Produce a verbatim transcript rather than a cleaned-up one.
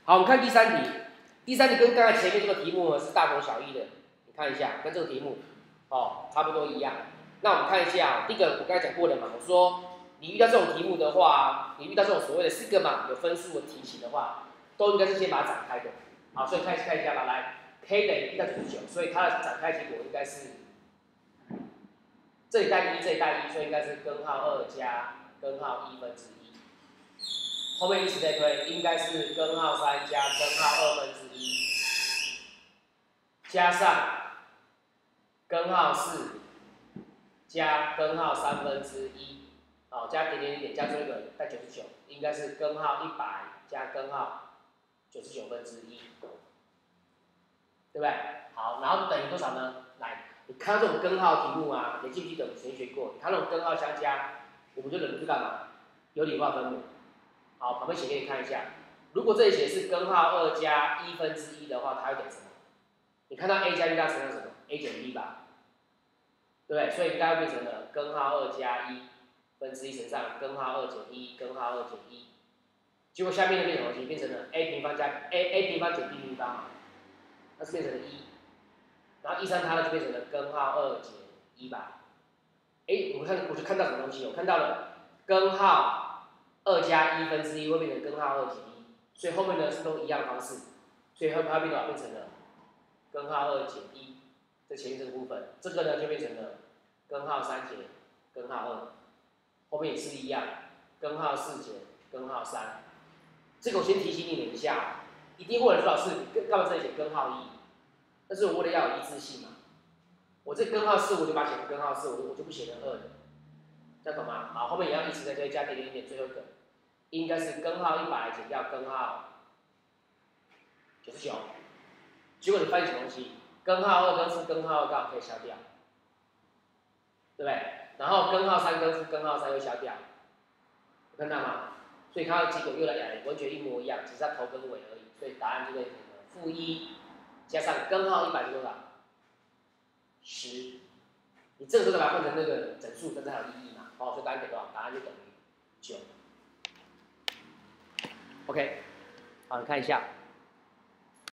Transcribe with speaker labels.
Speaker 1: 好，我们看第三题，第三题跟刚才前面这个题目呢是大同小异的，你看一下，跟这个题目哦差不多一样。那我们看一下，第一个我刚才讲过的嘛，我说你遇到这种题目的话，你遇到这种所谓的 sigma 有分数的题型的话，都应该是先把它展开的。好，所以看看一下吧，来 k 等于一到九十九，所以它的展开结果应该是这里带一，这里带一，所以应该是根号二加根号一分之一。后面以此类推，应该是根号三加根号二分之一，加上根号四加根号三分之一，好，加点点点加最后一个带九十九，应该是根号一百加根号九十九分之一，对不对？好，然后等于多少呢？来，你看到这种根号题目啊，你记不记得我们以前学过？它那种根号相加，我们就忍不住干嘛？有理化分母。好，旁边写给你看一下。如果这里写是根号二加一分之一的话，它会等于什么？你看到 a 加 b 它乘上什么 ？a 减 b 吧，对不对？所以应该会变成了根号二加一分之一乘上根号二减一，根号二减一。结果下面的变成什么？变成了 a 平方加 a a 平方减 b 平方嘛，那是变成了一。然后一三它呢就变成了根号二减一吧。哎，我看我就看到什么东西？我看到了根号二加一分之一会变成根号二减一，所以后面呢是都一样的方式，所以它它变多少？变成了根号二减一，这前面这个部分，这个呢就变成了根号三减根号二，后面也是一样，根号四减根号三。这个我先提醒你们一下，一定会有人说老师干嘛这里写根号一？但是我为了要有一致性嘛，我这根号四我就把它写成根号四，我就我就不写成二了，这样懂吗？好，后面也要一直在这里加点点点，最后一个应该是根号一百减掉根号九十九，结果你发现什么东西？根号二跟负根号二刚好可以消掉，对不对？然后根号三跟负根号三又消掉，有看到吗？所以它的结果又来完全一模一样，只是它头跟尾而已，所以答案就会变成负一加上根号一百是多少？十。你这个时候把它换成那个整数，真的还有意义嘛？哦，所以答案给多少？答案就等于九。OK， 好，你看一下。